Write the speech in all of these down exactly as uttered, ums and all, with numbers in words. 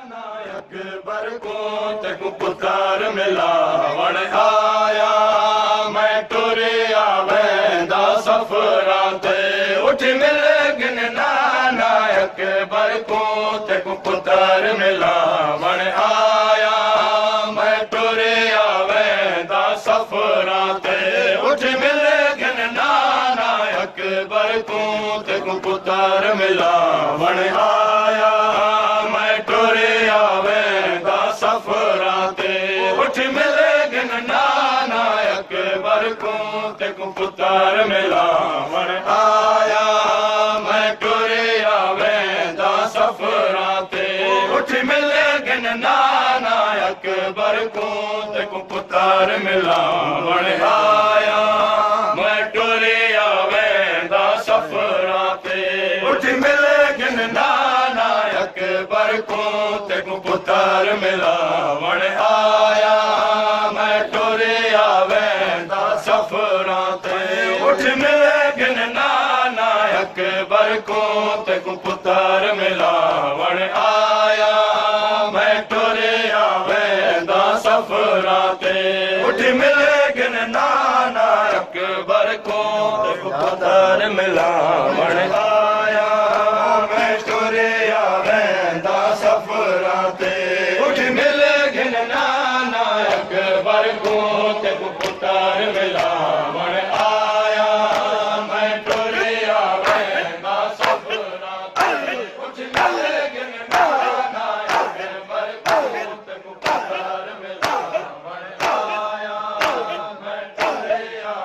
अकबर को तेको पुत्र मिला वण आया मैं टुरे आवेंदा सफरा ते उठ मिल गिन नाना अकबर को तेको पुत्र मिला वण आया मैं टुरे आवेंदा सफरा ते उठ मिल गिन नाना अकबर को तेको पुत्र मिला वण आया मैं टुरे आवेंदा सफरा ते उठ मिले गिन नाना अकबर को तेको पुत्र मिला वण आया मैं टुरे आवेंदा सफरा ते उठ मिले गिन नाना अकबर को तेको पुत्र मिला वण आया मैं टुरे आवेंदा सफरा ते उठ मिले गिन नाना अकबर को तेको पुत्र मिला वण आया मैं टुरे आवेंदा सफरा ते उठ मिले गिन नाना अकबर को तेको पुत्र मिला वण आया मैं टुरे आवेंदा सफरा ते उठ मिले गिन नाना अकबर को तेको पुत्र मिला वण आया मैं टुरे आवेंदा सफरा ते उठ मिले गिन नाना अकबर को तेको पुत्र मिला वण आया मैं टुरे आवेंदा सफरा ते उठ मिले गिन नाना अकबर को तेको पुत्र मिला वण आया मैं टुरे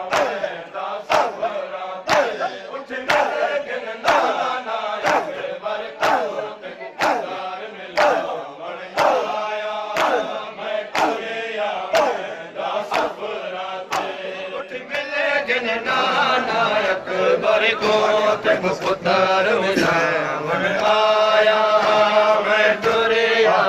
आवेंदा सफरा ते उठ मिले गिन नाना अकबर को तेको पुत्र मिला वण आया मैं टुरे आवेंदा सफरा ते उठ मिले गिन नाना अकबर को तेको पुत्र मिला वण आया मैं टुरे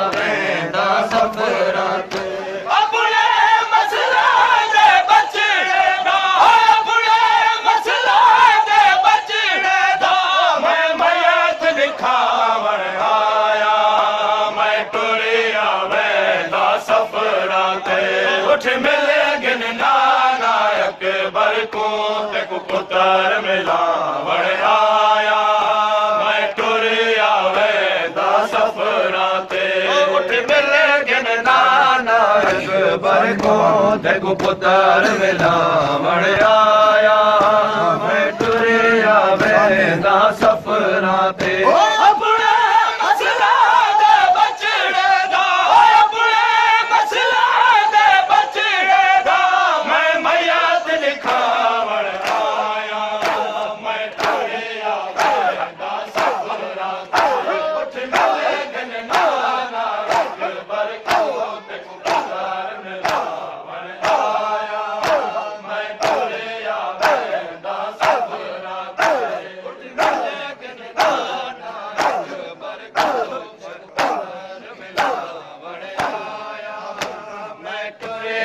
आवेंदा सफरा ते अपने मसला दे बचड़े दा अपने मसला दे बचड़े दा मैं मयत दिखावण आया मैं टुरे आवेंदा सफरा ते उठ मिले गिन नाना अकबर को तेको पुत्र मिला वण आया मैं टुरे आवेंदा सफरा ते उठ मिले गिन नाना अकबर को तेको पुत्र मिला वण आया मैं टुरे आवेंदा सफरा ते अपने मसला दे बचड़े दा अपने मसला दे बचड़े दा मैं मयत दिखावण आया मैं टुरे आवेंदा सफरा ते उठ मिले गिन नाना अकबर को तेको पुत्र मिला वण आया मैं टुरे आवेंदा सफरा ते उठ मिले गिन नाना अकबर को तेको पुत्र मिला वण आया मैं टुरे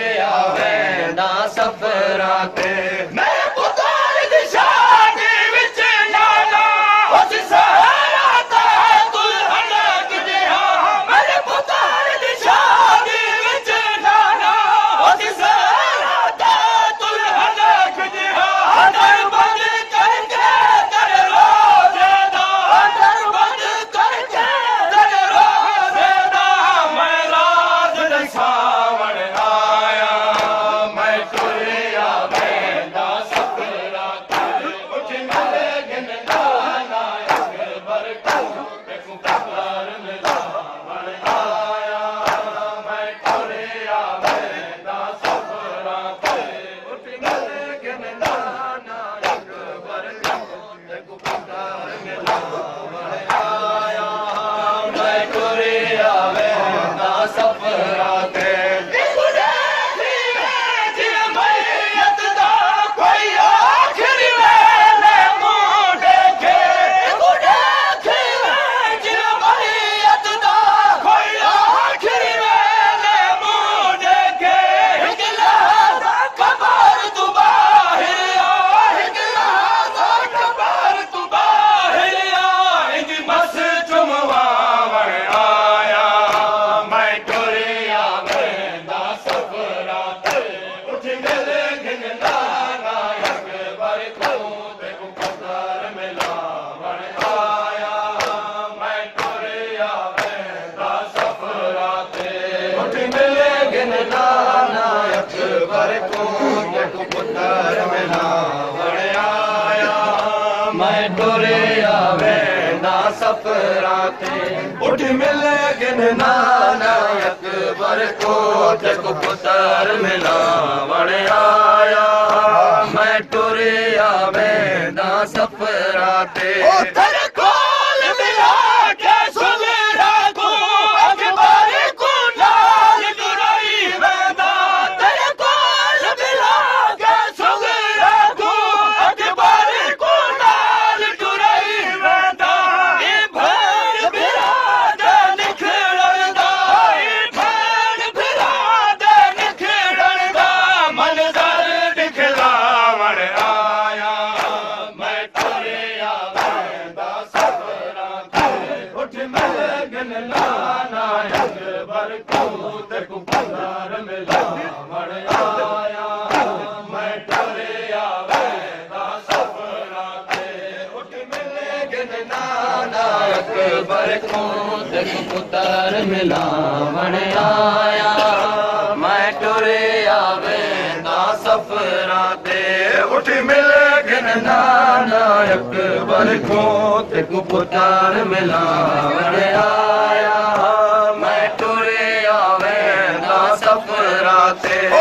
आवेंदा सफरा ते मेरे पुत्र दी शादी विच नाना उस सहारा ता दुल्हन किहा मेरे पुत्र दी शादी विच नाना उस सहारा ता दुल्हन किहा दर बंद करके दर रोजे दा दर बंद करके दर रोजे दा मैं राज दसावण आया मैं टुरे आवेंदा तेको पुत्र मिला वणे आया मैं टुरिया वेंदा सफरां ते उठ मिल गिन नाना अकबर को तेको पुत्र मिला वणे आया मैं टुरिया वेंदा सफरां ते पुत्र मिला वणे आया मैं टुरिया वेंदा सफरां ते उठ मिल गिन नाना अकबर को तेको पुत्र मिला वणे आया मैं टुरिया वेंदा सफरां ते